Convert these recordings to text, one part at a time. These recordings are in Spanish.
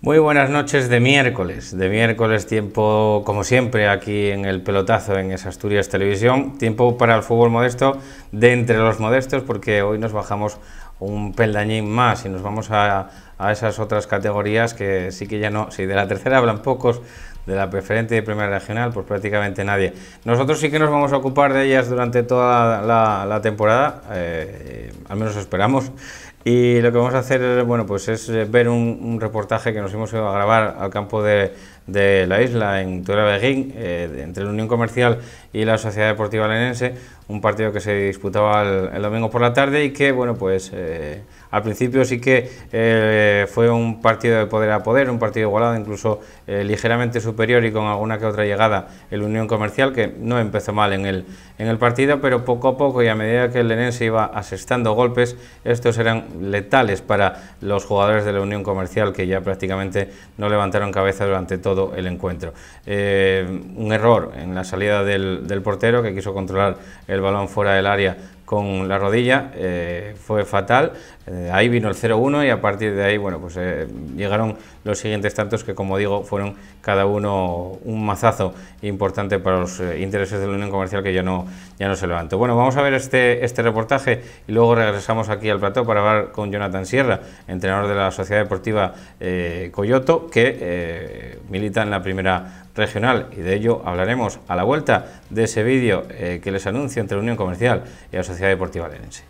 Muy buenas noches de miércoles tiempo como siempre aquí en el pelotazo en esa Asturias Televisión, tiempo para el fútbol modesto de entre los modestos, porque hoy nos bajamos un peldañín más y nos vamos a esas otras categorías que sí que ya no, si de la tercera hablan pocos, de la preferente y primera regional pues prácticamente nadie. Nosotros sí que nos vamos a ocupar de ellas durante toda la temporada, al menos esperamos. Y lo que vamos a hacer, bueno, pues es ver un reportaje que nos hemos ido a grabar al campo de la isla, en Tudela-Beguín, entre la Unión Comercial y la Sociedad Deportiva Lenense, un partido que se disputaba el domingo por la tarde y que, bueno, pues al principio sí que fue un partido de poder a poder, un partido igualado, incluso ligeramente superior y con alguna que otra llegada el Unión Comercial, que no empezó mal en el partido, pero poco a poco y a medida que el Lenense iba asestando golpes, estos eran letales para los jugadores de la Unión Comercial, que ya prácticamente no levantaron cabeza durante todo el encuentro. Un error en la salida del portero, que quiso controlar el balón fuera del área con la rodilla, fue fatal. Ahí vino el 0-1 y a partir de ahí, bueno, pues llegaron los siguientes tantos que, como digo, fueron cada uno un mazazo importante para los intereses de la Unión Comercial, que ya no se levantó. Bueno, vamos a ver este reportaje y luego regresamos aquí al plató para hablar con Jonathan Sierra, entrenador de la Sociedad Deportiva Coyoto, que milita en la primera regional, y de ello hablaremos a la vuelta de ese vídeo que les anuncio entre la Unión Comercial y la Sociedad Deportiva Lenense.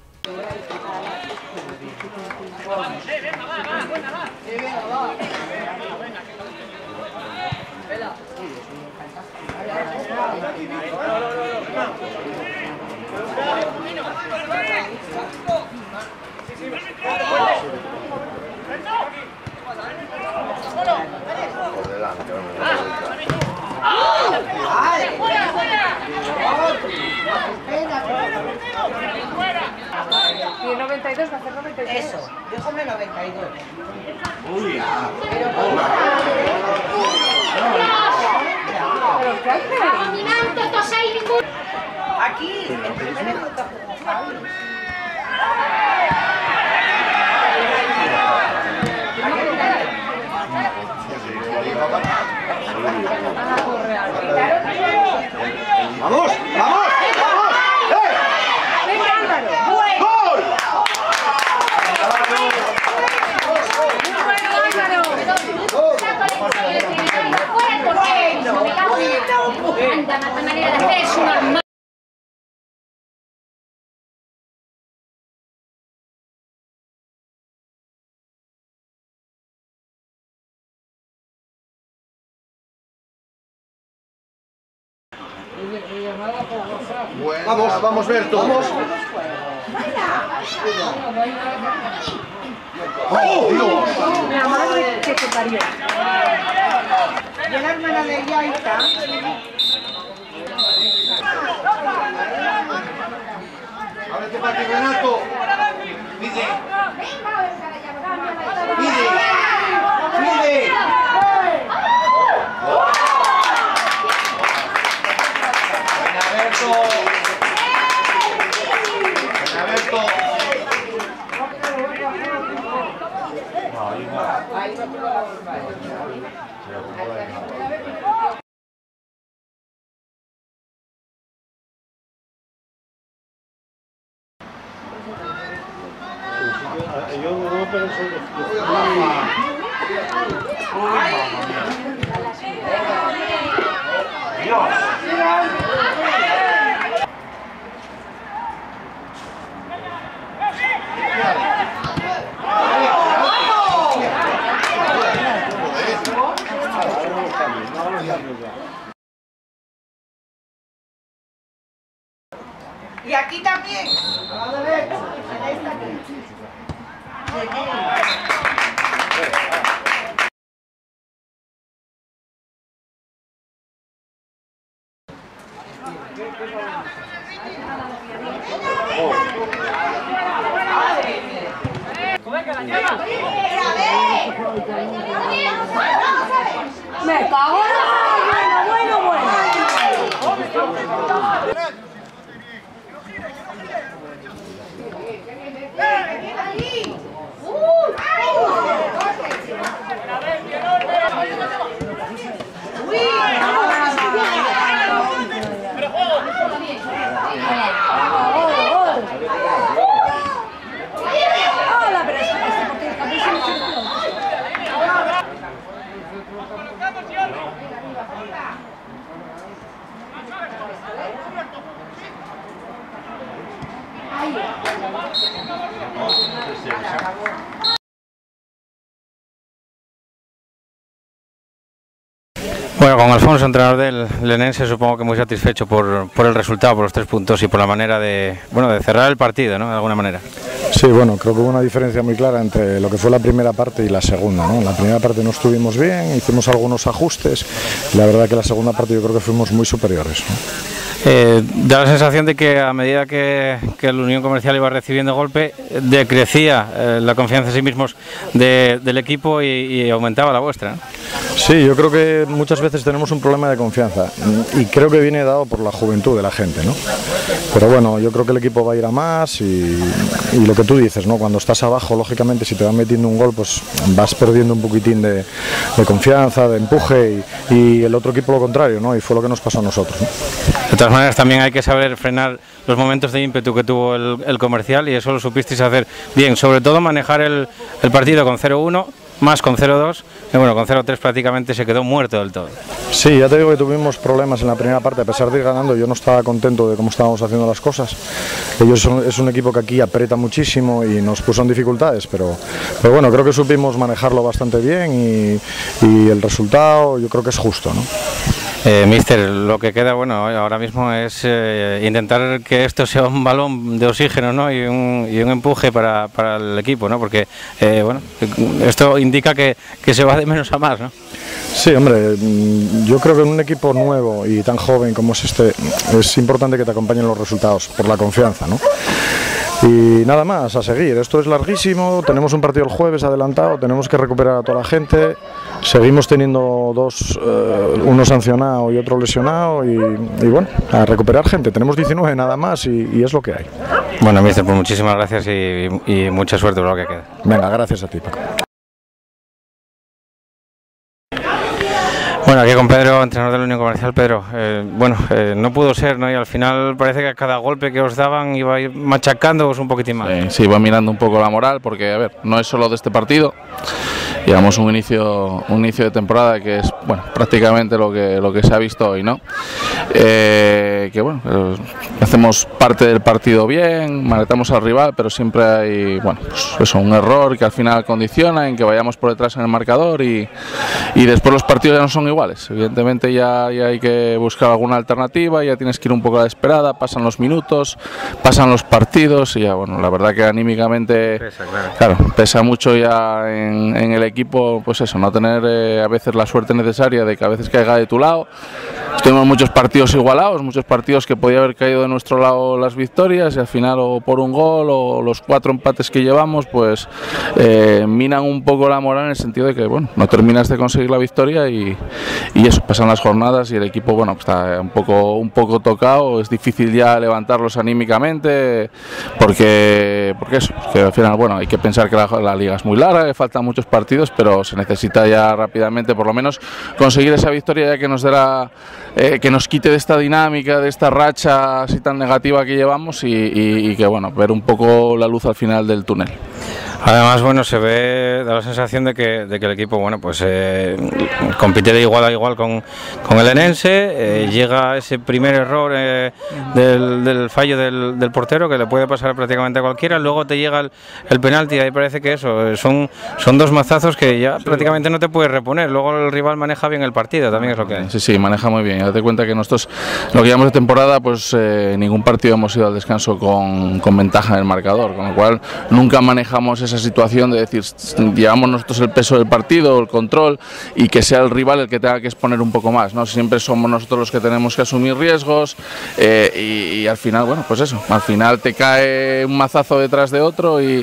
Y el 92 va a ser 93. Eso, déjame 92. Uy, ¿Pero qué hace? Aquí, ¡vamos! ¡Vamos! ¡Vamos! ¡Eh! ¡Venga, Álvaro! ¡Gol! Tanta manera de hacer es normal. Vamos, vamos, Berto, vamos. ¡Oh, Dios! La madre que te parió. y la hermana de Yaita. ¡Ábrete para ti, Renato! ¡Pide! ¡Pide! ¡Pide! Yo no, pero soy de Y aquí también. A la derecha. Me cago en la... Bueno. ¡Ahí! Bueno, con Alfonso, entrenador del Lenense, supongo que muy satisfecho por el resultado, por los 3 puntos y por la manera de cerrar el partido, ¿no? De alguna manera. Sí, bueno, creo que hubo una diferencia muy clara entre lo que fue la primera parte y la segunda, ¿no? En la primera parte no estuvimos bien, hicimos algunos ajustes y la verdad que la segunda parte yo creo que fuimos muy superiores, ¿no? Da la sensación de que a medida que el Unión Comercial iba recibiendo golpe, decrecía la confianza en sí mismos del equipo y aumentaba la vuestra, ¿no? Sí, yo creo que muchas veces tenemos un problema de confianza y creo que viene dado por la juventud de la gente, ¿no? Pero bueno, yo creo que el equipo va a ir a más y lo que tú dices, ¿no? Cuando estás abajo, lógicamente, si te van metiendo un gol, pues vas perdiendo un poquitín de confianza, de empuje y el otro equipo lo contrario, ¿no? Y fue lo que nos pasó a nosotros, ¿no? De todas maneras, también hay que saber frenar los momentos de ímpetu que tuvo el Comercial y eso lo supisteis hacer bien, sobre todo manejar el partido con 0-1, más con 0-2, y bueno, con 0-3 prácticamente se quedó muerto del todo. Sí, ya te digo que tuvimos problemas en la primera parte, a pesar de ir ganando, yo no estaba contento de cómo estábamos haciendo las cosas. Es un equipo que aquí aprieta muchísimo y nos puso en dificultades, pero bueno, creo que supimos manejarlo bastante bien y el resultado yo creo que es justo, ¿no? Míster, lo que queda bueno ahora mismo es intentar que esto sea un balón de oxígeno, ¿no? y un empuje para el equipo, ¿no? Porque bueno, esto indica que se va de menos a más, ¿no? Sí, hombre, yo creo que en un equipo nuevo y tan joven como es este, es importante que te acompañen los resultados por la confianza, ¿no? Y nada más, a seguir, esto es larguísimo, tenemos un partido el jueves adelantado, tenemos que recuperar a toda la gente, seguimos teniendo uno sancionado y otro lesionado y bueno, a recuperar gente, tenemos 19 nada más y es lo que hay. Bueno, míster, pues muchísimas gracias y mucha suerte por lo que queda. Venga, gracias a ti, Paco. Bueno, aquí con Pedro, entrenador de la Unión Comercial. Pedro, no pudo ser, ¿no? Y al final parece que a cada golpe que os daban iba a ir machacándoos un poquitín más. Sí, iba mirando un poco la moral, porque, a ver, no es solo de este partido. Llevamos un inicio de temporada que es, bueno, prácticamente lo que se ha visto hoy, ¿no? Que bueno, hacemos parte del partido bien, manetamos al rival, pero siempre hay, bueno, pues eso, un error que al final condiciona en que vayamos por detrás en el marcador y después los partidos ya no son iguales. Evidentemente ya hay que buscar alguna alternativa, ya tienes que ir un poco a la esperada, pasan los minutos, pasan los partidos y ya, bueno, la verdad que anímicamente pesa mucho ya en el equipo, pues eso, no tener a veces la suerte necesaria de que a veces caiga de tu lado. Tuvimos muchos partidos igualados, muchos partidos que podía haber caído de nuestro lado las victorias y al final o por un gol o los 4 empates que llevamos pues minan un poco la moral en el sentido de que bueno, no terminas de conseguir la victoria y eso, pasan las jornadas y el equipo bueno, está un poco tocado, es difícil ya levantarlos anímicamente porque al final bueno, hay que pensar que la liga es muy larga, que faltan muchos partidos, pero se necesita ya rápidamente por lo menos conseguir esa victoria ya que nos dé que nos quite de esta dinámica, de esta racha así tan negativa que llevamos y que bueno, ver un poco la luz al final del túnel. Además, bueno, se ve, da la sensación de que el equipo, bueno, pues compite de igual a igual con el Lenense, llega ese primer error del fallo del portero que le puede pasar prácticamente a cualquiera, luego te llega el penalti y ahí parece que eso, son 2 mazazos que ya prácticamente no te puedes reponer, luego el rival maneja bien el partido, también es lo que hay. Sí, maneja muy bien, date cuenta que nosotros, lo que llevamos de temporada, pues ningún partido hemos ido al descanso con ventaja en el marcador, con lo cual nunca manejamos esa situación de decir, llevamos nosotros el peso del partido, el control y que sea el rival el que tenga que exponer un poco más, ¿no? Siempre somos nosotros los que tenemos que asumir riesgos y al final, bueno, pues eso, al final te cae un mazazo detrás de otro y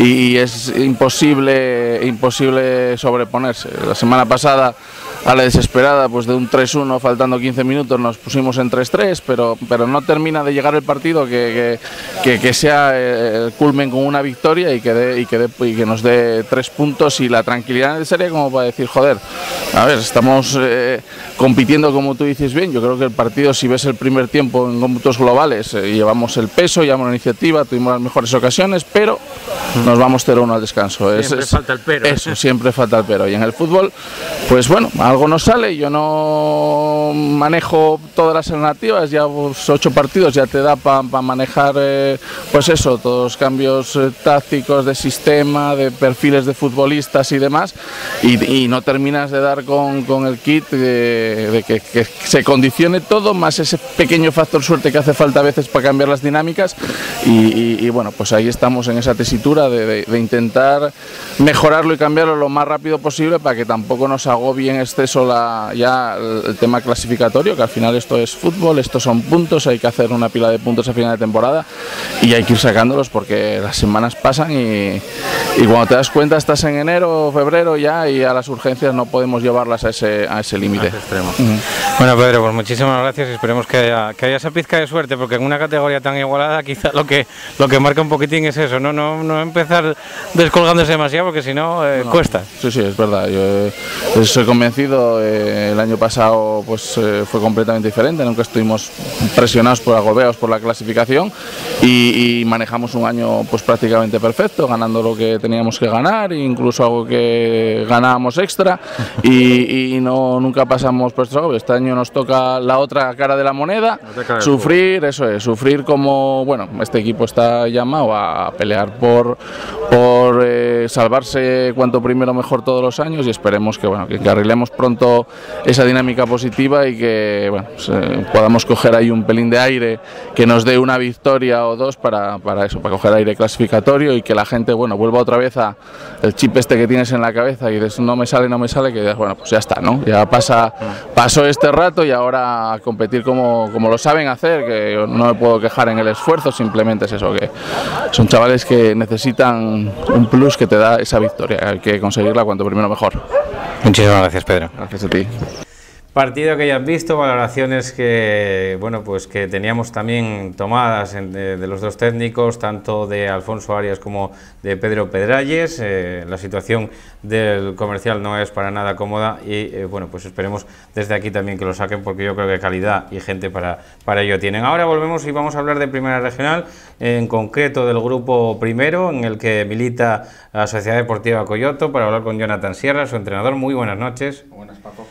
es imposible sobreponerse. La semana pasada a la desesperada, pues de un 3-1 faltando 15 minutos nos pusimos en 3-3, pero no termina de llegar el partido que sea el culmen con una victoria y que nos dé 3 puntos y la tranquilidad necesaria como para decir, joder, a ver, estamos compitiendo como tú dices bien. Yo creo que el partido, si ves el primer tiempo en cómputos globales, llevamos el peso, llevamos la iniciativa, tuvimos las mejores ocasiones, pero nos vamos 0-1 al descanso. Siempre falta el pero. Eso, siempre falta el pero. Y en el fútbol, pues bueno, algo nos sale, yo no manejo todas las alternativas, ya 8 partidos ya te da para manejar pues eso, todos los cambios tácticos de sistema, de perfiles de futbolistas y demás, y no terminas de dar con el kit de que se condicione todo, más ese pequeño factor suerte que hace falta a veces para cambiar las dinámicas, y bueno, pues ahí estamos en esa tesitura de intentar mejorarlo y cambiarlo lo más rápido posible para que tampoco nos agobie en exceso ya el tema clasificatorio, que al final esto es fútbol, estos son puntos, hay que hacer una pila de puntos a final de temporada y hay que ir sacándolos porque las semanas pasan y cuando te das cuenta estás en enero o febrero ya, y a las urgencias no podemos llevarlas a ese límite. Bueno, Pedro, pues muchísimas gracias y esperemos que haya esa pizca de suerte, porque en una categoría tan igualada quizá lo que marca un poquitín es eso, no empezar descolgándose demasiado, porque si no, cuesta. Sí, es verdad, yo soy convencido, el año pasado pues fue completamente diferente, nunca estuvimos presionados agobiados por la clasificación y manejamos un año pues prácticamente perfecto, ganando lo que teníamos que ganar, incluso algo que ganábamos extra, y nunca pasamos por esto. Este año nos toca la otra cara de la moneda, sufrir, eso es, sufrir como, bueno, este equipo está llamado a pelear por salvarse cuanto primero mejor todos los años, y esperemos que arreglemos pronto esa dinámica positiva y que podamos coger ahí un pelín de aire que nos dé una victoria o dos para coger aire clasificatorio, y que la gente vuelva otra vez a el chip este que tienes en la cabeza y dices no me sale, que pues ya está, ¿no? Ya pasó este rato y ahora a competir como lo saben hacer, que yo no me puedo quejar en el esfuerzo, simplemente es eso, que son chavales que necesitan un plus que te da esa victoria, hay que conseguirla cuanto primero mejor. Muchísimas gracias, Pedro. Gracias a ti. Partido que ya has visto, valoraciones que que teníamos también tomadas de los dos técnicos, tanto de Alfonso Arias como de Pedro Pedralles. La situación del Comercial no es para nada cómoda y pues esperemos desde aquí también que lo saquen, porque yo creo que calidad y gente para ello tienen. Ahora volvemos y vamos a hablar de Primera Regional, en concreto del grupo primero, en el que milita la Sociedad Deportiva Coyoto, para hablar con Jonathan Sierra, su entrenador. Muy buenas noches. Buenas, Paco.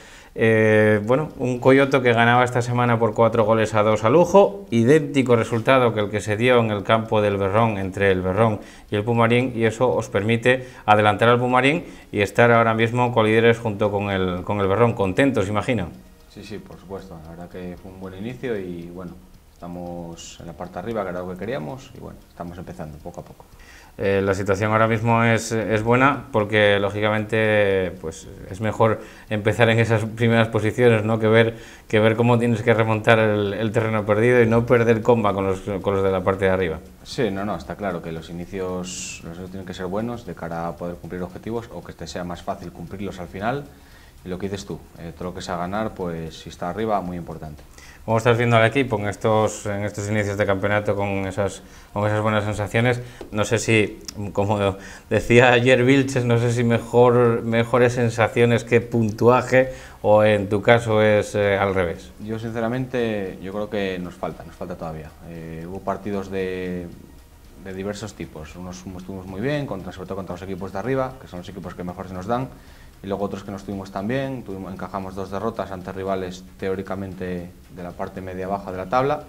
Un Coyoto que ganaba esta semana por 4-2 a Lujo, idéntico resultado que el que se dio en el campo del Berrón, entre el Berrón y el Pumarín, y eso os permite adelantar al Pumarín y estar ahora mismo colíderes junto con el Berrón. Contentos, imagino. Sí, por supuesto, la verdad que fue un buen inicio y estamos en la parte de arriba, que era lo que queríamos, y estamos empezando poco a poco. La situación ahora mismo es buena, porque lógicamente pues es mejor empezar en esas primeras posiciones, ¿no? que ver cómo tienes que remontar el terreno perdido y no perder comba con los de la parte de arriba. Sí, está claro que los inicios tienen que ser buenos de cara a poder cumplir objetivos, o que te sea más fácil cumplirlos al final, y lo que dices tú, todo lo que sea ganar, pues si está arriba, muy importante. ¿Cómo estás viendo al equipo en estos inicios de campeonato con esas buenas sensaciones? No sé si, como decía ayer Vilches, no sé si mejores sensaciones que puntuaje, o en tu caso es al revés. Yo sinceramente, yo creo que nos falta todavía. Hubo partidos de diversos tipos, unos estuvimos muy bien, sobre todo contra los equipos de arriba, que son los equipos que mejor se nos dan, y luego otros que no estuvimos tan bien, encajamos 2 derrotas ante rivales teóricamente de la parte media-baja de la tabla,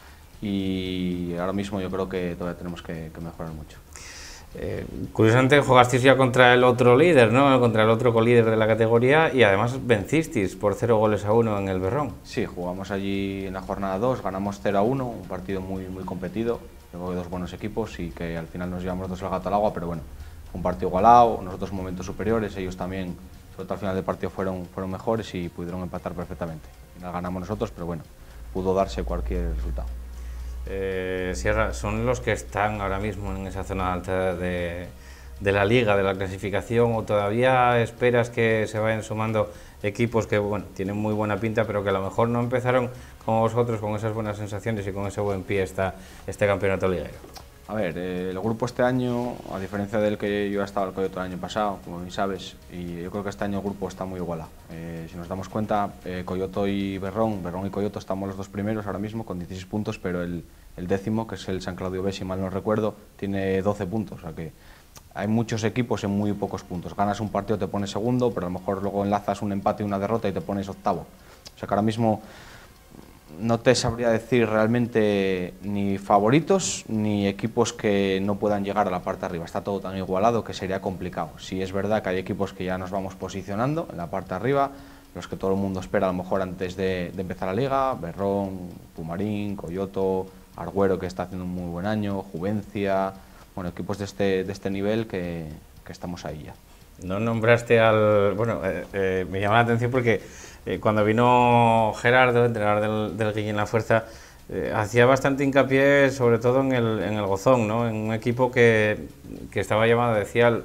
y ahora mismo yo creo que todavía tenemos que mejorar mucho. Curiosamente jugasteis ya contra el otro líder, ¿no? Contra el otro colíder de la categoría, y además vencisteis por 0-1 en el Berrón. Sí, jugamos allí en la jornada 2, ganamos 0-1, un partido muy competido, luego de 2 buenos equipos y que al final nos llevamos 2 el gato al agua, pero un partido igualado, nosotros momentos superiores, ellos también, sobre todo al final del partido fueron mejores y pudieron empatar perfectamente. Al final ganamos nosotros, pero pudo darse cualquier resultado. Sierra, ¿son los que están ahora mismo en esa zona alta de la liga, de la clasificación, o todavía esperas que se vayan sumando equipos que tienen muy buena pinta, pero que a lo mejor no empezaron como vosotros con esas buenas sensaciones y con ese buen pie este campeonato liguero? A ver, el grupo este año, a diferencia del que yo he estado al Coyoto el año pasado, como bien sabes, y yo creo que este año el grupo está muy igualado. Si nos damos cuenta, Coyoto y Berrón y Coyoto estamos los 2 primeros ahora mismo con 16 puntos, pero el 10º, que es el San Claudio B, si mal no recuerdo, tiene 12 puntos, o sea que hay muchos equipos en muy pocos puntos. Ganas un partido, te pones segundo, pero a lo mejor luego enlazas un empate y una derrota y te pones octavo. O sea que ahora mismo no te sabría decir realmente ni favoritos ni equipos que no puedan llegar a la parte de arriba. Está todo tan igualado que sería complicado. Sí es verdad que hay equipos que ya nos vamos posicionando en la parte de arriba, los que todo el mundo espera a lo mejor antes de empezar la liga: Berrón, Pumarín, Coyoto, Argüero, que está haciendo un muy buen año, Juvencia, bueno, equipos de este nivel que estamos ahí ya. No nombraste al... Bueno, me llama la atención porque cuando vino Gerardo, entrenador del Guillén La Fuerza, hacía bastante hincapié sobre todo en el Gozón, ¿no? En un equipo que estaba llamado, decía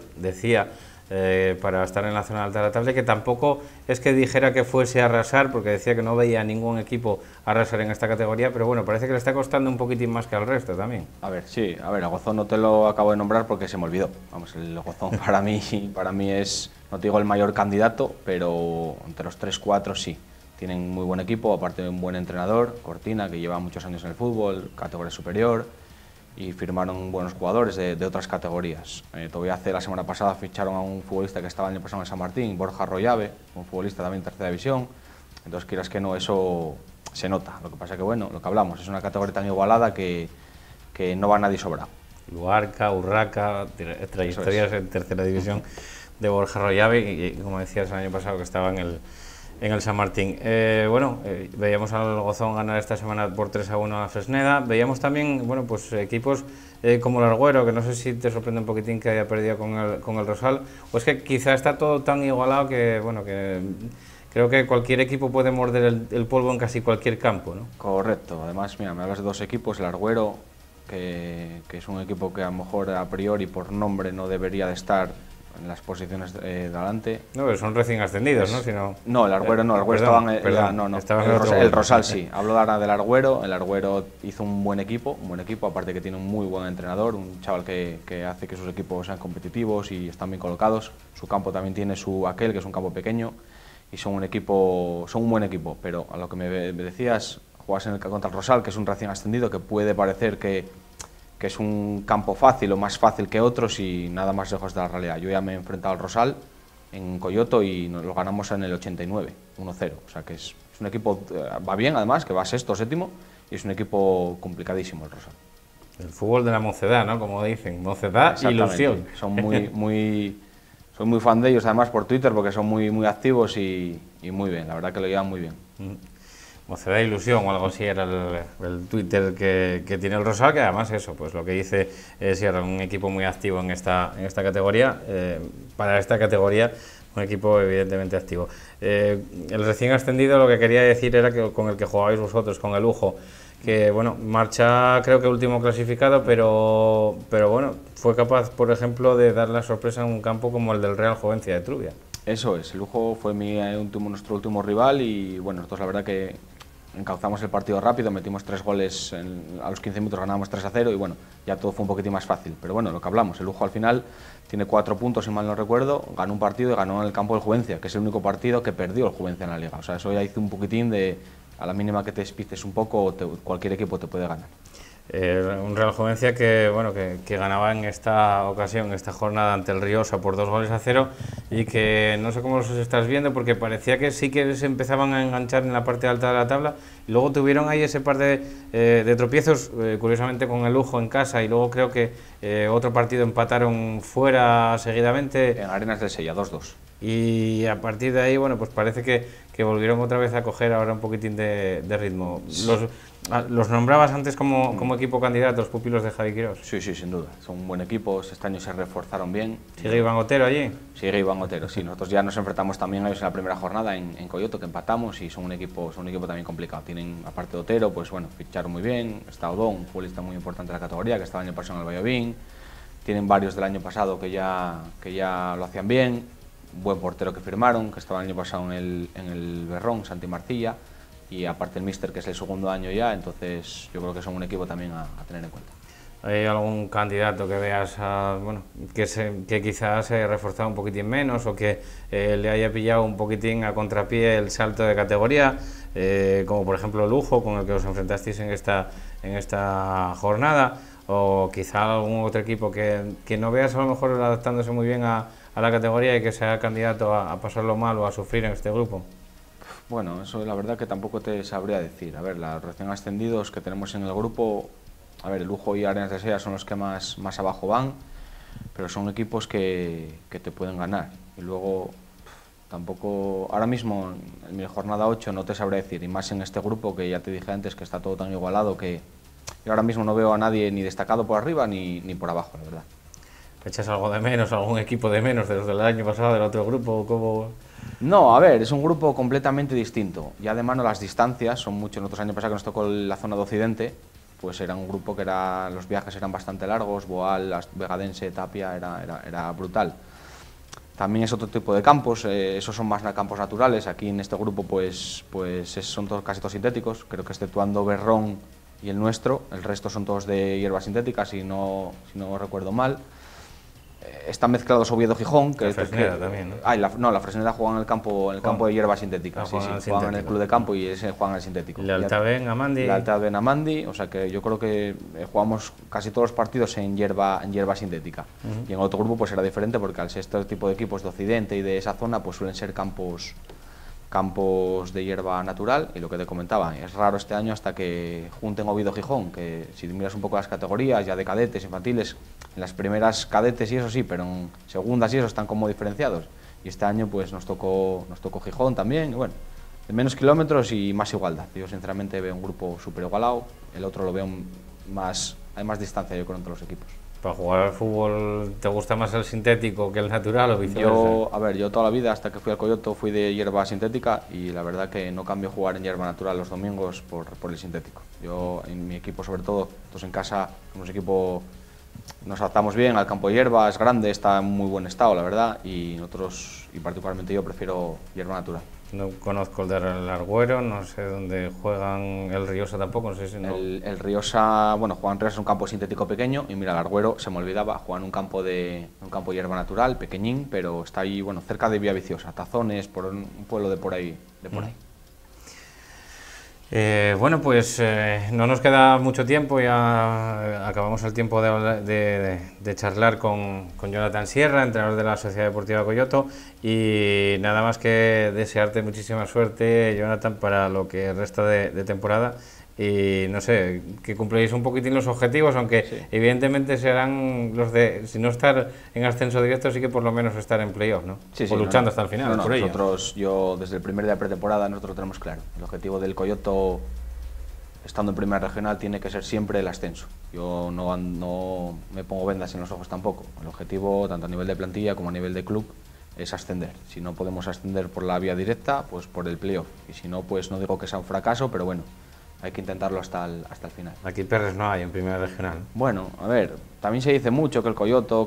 para estar en la zona alta de la tabla, que tampoco es que dijera que fuese a arrasar, porque decía que no veía ningún equipo arrasar en esta categoría, pero bueno, parece que le está costando un poquitín más que al resto también. A ver, sí, el Gozón no te lo acabo de nombrar porque se me olvidó. Vamos, el Gozón para mí es, no te digo el mayor candidato, pero entre los 3-4 sí. Tienen muy buen equipo, aparte de un buen entrenador, Cortina, que lleva muchos años en el fútbol, categoría superior, y firmaron buenos jugadores de otras categorías. Todavía la semana pasada ficharon a un futbolista que estaba el año pasado en San Martín, Borja Royave, un futbolista también de tercera división. Entonces, quieras que no, eso se nota. Lo que pasa que, bueno, lo que hablamos, es una categoría tan igualada que no va nadie sobrado. Luarca, Urraca, trayectorias en tercera división de Borja Royave, y como decías el año pasado que estaba en el San Martín. Veíamos al Gozón ganar esta semana por 3-1 a la Fresneda. Veíamos también, bueno, pues equipos como el Argüero, que no sé si te sorprende un poquitín que haya perdido con el Rosal, o es que quizá está todo tan igualado que, bueno, que creo que cualquier equipo puede morder el polvo en casi cualquier campo, ¿no? Correcto. Además, mira, me hablas de dos equipos, el Argüero, que es un equipo que a lo mejor a priori por nombre no debería de estar en las posiciones de adelante. No, pero son recién ascendidos, ¿no? No, el Argüero no, el Argüero el Rosal sí. Hablo ahora del Argüero. El Argüero hizo un buen equipo, aparte que tiene un muy buen entrenador, un chaval que hace que sus equipos sean competitivos y están bien colocados. Su campo también tiene que es un campo pequeño, y son un buen equipo, pero a lo que me decías, juegas contra el Rosal, que es un recién ascendido, que puede parecer que es un campo fácil o más fácil que otros, y nada más lejos de la realidad. Yo ya me he enfrentado al Rosal en Coyoto y nos lo ganamos en el 89, 1-0. O sea que es un equipo, va bien además, que va sexto o séptimo, y es un equipo complicadísimo el Rosal. El fútbol de la mocedad, ¿no? Como dicen, mocedad, ilusión. Soy muy fan de ellos además por Twitter, porque son muy activos y muy bien, la verdad que lo llevan muy bien. Mocedad e ilusión o algo así era el Twitter que tiene el Rosal, que además eso, pues lo que dice Sierra, un equipo muy activo en esta categoría, para esta categoría un equipo evidentemente activo. El recién ascendido, lo que quería decir era que con el que jugabais vosotros, con el Lujo, que bueno, marcha creo que último clasificado, pero bueno, fue capaz, por ejemplo, de dar la sorpresa en un campo como el del Real Juvencia de Trubia. Eso es, el Lujo fue nuestro último rival, y bueno, nosotros la verdad que encauzamos el partido rápido, metimos 3 goles, a los 15 minutos ganábamos 3-0, y bueno, ya todo fue un poquitín más fácil. Pero bueno, lo que hablamos, el Lujo al final tiene 4 puntos, si mal no recuerdo, ganó un partido y ganó en el campo del Juvencia, que es el único partido que perdió el Juvencia en la liga. O sea, eso ya hizo un poquitín de, a la mínima que te despices un poco, cualquier equipo te puede ganar. Un Real Juvencia que ganaba en esta ocasión, en esta jornada, ante el Riosa por 2-0, y que no sé cómo los estás viendo, porque parecía que sí que se empezaban a enganchar en la parte alta de la tabla, y luego tuvieron ahí ese par de tropiezos, curiosamente con el Lujo en casa, y luego creo que otro partido empataron fuera seguidamente. En Arenas del Sella, 2-2. Y a partir de ahí, bueno, pues parece que volvieron otra vez a coger ahora un poquitín de ritmo. ¿Los nombrabas antes como equipo candidato, los pupilos de Javi Quirós? Sí, sin duda. Son un buen equipo, este año se reforzaron bien. ¿Sigue Iván Otero allí? Sigue Iván Otero, sí. Nosotros ya nos enfrentamos también a ellos en la primera jornada en Coyoto, que empatamos, y son un equipo también complicado. Tienen, aparte de Otero, pues bueno, ficharon muy bien. Está Odón, un futbolista muy importante de la categoría, que estaba el año pasado en el Valladolid. Tienen varios del año pasado que ya lo hacían bien. Un buen portero que firmaron, que estaba el año pasado en el Berrón, Santi Marcilla, y aparte el míster, que es el segundo año ya. Entonces yo creo que son un equipo también a tener en cuenta. ¿Hay algún candidato que veas que quizás se haya reforzado un poquitín menos, o que le haya pillado un poquitín a contrapié el salto de categoría, como por ejemplo Lujo, con el que os enfrentasteis en esta jornada, o quizá algún otro equipo que no veas a lo mejor adaptándose muy bien a la categoría y que sea candidato a pasarlo mal o a sufrir en este grupo? Bueno, eso la verdad que tampoco te sabría decir. A ver, los recién ascendidos que tenemos en el grupo, a ver, el Lugo y Arenas de Sella son los que más abajo van, pero son equipos que te pueden ganar. Y luego, tampoco, ahora mismo en mi jornada 8 no te sabría decir, y más en este grupo que ya te dije antes que está todo tan igualado que yo ahora mismo no veo a nadie ni destacado por arriba ni por abajo, la verdad. ¿Echas algo de menos, algún equipo de menos de los del año pasado, del otro grupo? ¿Cómo? No, a ver, es un grupo completamente distinto. Ya de mano las distancias son mucho. Nosotros año pasado que nos tocó la zona de Occidente, pues era un grupo que los viajes eran bastante largos, Boal, Vegadense, Tapia, era brutal. También es otro tipo de campos, esos son más campos naturales. Aquí en este grupo pues son casi todos sintéticos, creo que exceptuando Berrón y el nuestro, el resto son todos de hierbas sintéticas, si no recuerdo mal. Están mezclados Oviedo-Gijón. La Fresneda también, ¿no? La Fresneda juega en el campo de hierbas sintéticas. Juegan en el club de campo y ese juegan el sintético. La Altaven, Amandi. La Altaven, Amandi, o sea que yo creo que jugamos casi todos los partidos en hierba sintética. Y en otro grupo pues era diferente porque al ser este tipo de equipos de Occidente y de esa zona pues suelen ser campos de hierba natural, y lo que te comentaba, es raro este año hasta que junten Oviedo-Gijón, que si miras un poco las categorías ya de cadetes, infantiles, en las primeras cadetes y eso sí, pero en segundas y eso están como diferenciados, y este año pues nos tocó Gijón también, y bueno, de menos kilómetros y más igualdad. Yo sinceramente veo un grupo súper igualado, el otro lo veo hay más distancia yo creo entre los equipos. ¿Para jugar al fútbol te gusta más el sintético que el natural o viceversa? Yo toda la vida, hasta que fui al Coyoto, fui de hierba sintética y la verdad que no cambio jugar en hierba natural los domingos por el sintético. Yo, en mi equipo sobre todo, entonces en casa, somos equipo, nos adaptamos bien al campo de hierba, es grande, está en muy buen estado, la verdad, y nosotros, y particularmente yo, prefiero hierba natural. No conozco el del Arguero, no sé dónde juegan el Riosa tampoco, no sé si no. El Riosa, bueno, juegan en Riosa, es un campo sintético pequeño, y mira, el Arguero, se me olvidaba, juegan un campo de hierba natural, pequeñín, pero está ahí, bueno, cerca de Villaviciosa, Tazones, por un pueblo de por ahí. Bueno, pues no nos queda mucho tiempo, ya acabamos el tiempo de charlar con Jonathan Sierra, entrenador de la Sociedad Deportiva Coyoto, y nada más que desearte muchísima suerte, Jonathan, para lo que resta de temporada, y no sé, que cumpláis un poquitín los objetivos, aunque sí, evidentemente serán los de, si no estar en ascenso directo, sí que por lo menos estar en playoff, ¿no? Sí, o luchando hasta el final por ello. Nosotros, yo desde el primer día de pretemporada, nosotros lo tenemos claro. El objetivo del Coyoto, estando en primera regional, tiene que ser siempre el ascenso. Yo no me pongo vendas en los ojos tampoco. El objetivo, tanto a nivel de plantilla como a nivel de club, es ascender. Si no podemos ascender por la vía directa, pues por el playoff. Y si no, pues no digo que sea un fracaso, pero bueno, hay que intentarlo hasta el final. Aquí perres no hay en primera regional. Bueno, a ver, también se dice mucho que el Coyoto,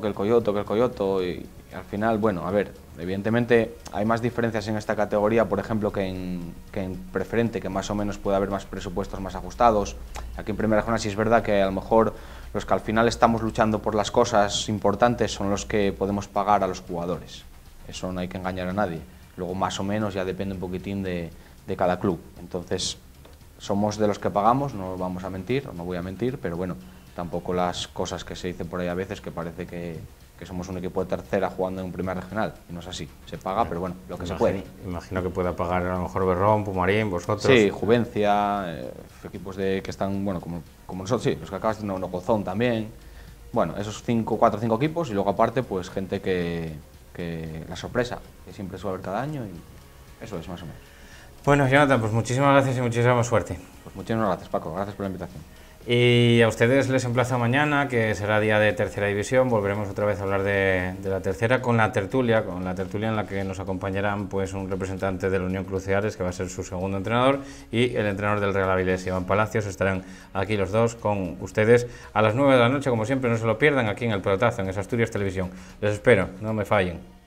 y al final, bueno, a ver, evidentemente hay más diferencias en esta categoría, por ejemplo, que en preferente, que más o menos puede haber más presupuestos más ajustados. Aquí en primera regional sí es verdad que a lo mejor los que al final estamos luchando por las cosas importantes son los que podemos pagar a los jugadores. Eso no hay que engañar a nadie. Luego más o menos ya depende un poquitín de cada club. Entonces, somos de los que pagamos, no vamos a mentir, o no voy a mentir, pero bueno, tampoco las cosas que se dicen por ahí a veces, que parece que somos un equipo de tercera jugando en primera regional, y no es así, se paga, pero bueno, lo que se puede. Imagino que pueda pagar a lo mejor Berrón, Pumarín, vosotros. Sí, Juvencia, equipos que están, bueno, como nosotros, sí, los que acabas de Nogozón también, bueno, esos 4 o 5 equipos, y luego aparte, pues gente que la sorpresa, que siempre suele haber cada año, y eso es más o menos. Bueno, Jonathan, pues muchísimas gracias y muchísima suerte. Pues muchísimas gracias, Paco, gracias por la invitación. Y a ustedes les emplazo mañana, que será día de tercera división. Volveremos otra vez a hablar de la tercera con la tertulia en la que nos acompañarán pues un representante de la Unión Cruceares, que va a ser su segundo entrenador, y el entrenador del Real Avilés, Iván Palacios. Estarán aquí los dos con ustedes a las 9 de la noche, como siempre, no se lo pierdan, aquí en El Pelotazo, en Asturias Televisión. Les espero, no me fallen.